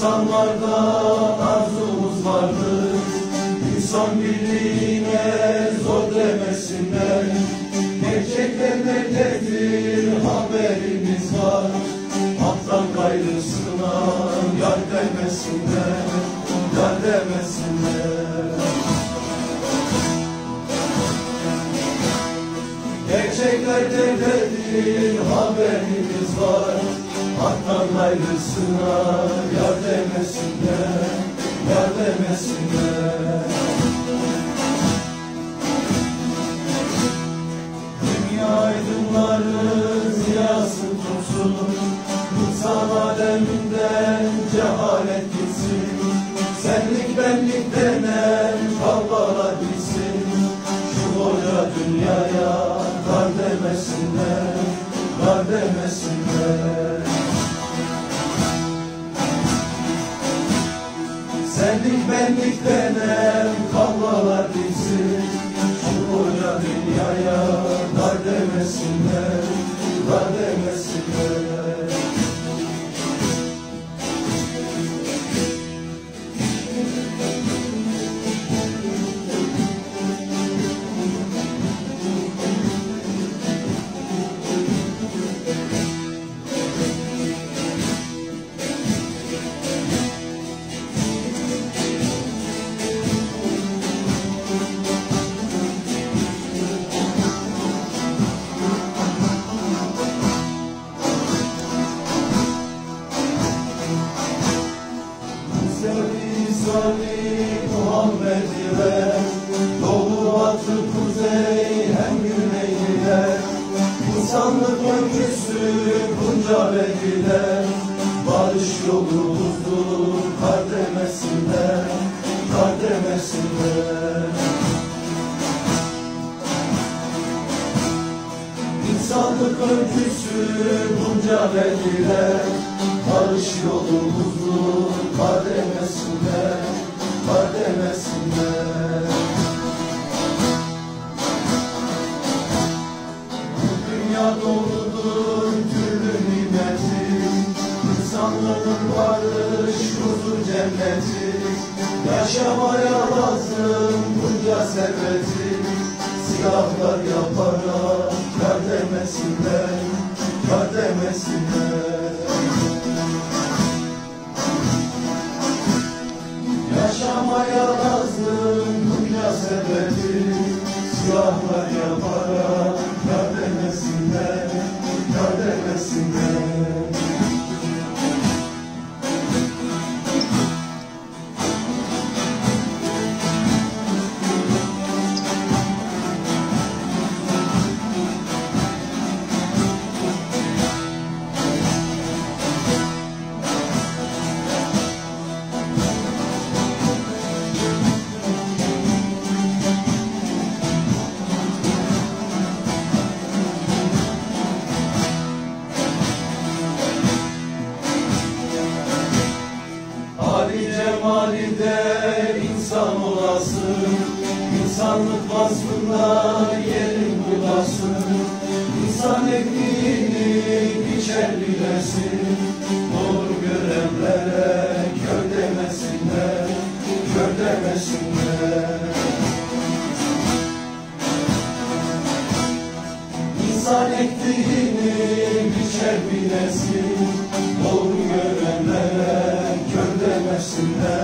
İnsanlarda arzumuz vardır, insan birliğine zor demesinler. Gerçekler nerededir haberimiz var, haktan gayrısına yar demesinler, yar demesinler. Gerçekler nerededir haberimiz var, haktan gayrısına yar demesinler, yar demesinler. Dünya aydınları ziyası tutsun, insan aleminden cehalet gitsin. Senlik benlik denen kavgalar bitsin, şu koca dünyaya dar demesinler, dar demesinler. Senlik benlik denen kavgalar bitsin, şu koca dünyaya dar demesinler, dar demesinler. Muhammed'i ver, doğu batı kuzey hem güneyler. İnsanlık öyküsü bunca vediler, barış yolumuzdur kar demesinler, kar demesinler. İnsanlık öyküsü bunca vediler, barış yolumuzdur kar demesinler, kar demesinler. Bu dünya doludur türlü nimeti, insanlığın barış, huzur cenneti. Yaşamaya lazım bunca serveti, silahlar yaparak kar demesinler, kar demesinler. Yaşamaya lazım dünya serveti, silahlar yaparak kar demesinler, kar demesinler. Cemalide insan olasın, insanlık vasfında yerin bulasın. İnsan ektiğini biçer bilesin, doğru görenlere kör demesinler, kör demesinler. İnsan ektiğini biçer bilesin, doğru görenlere kör demesinler,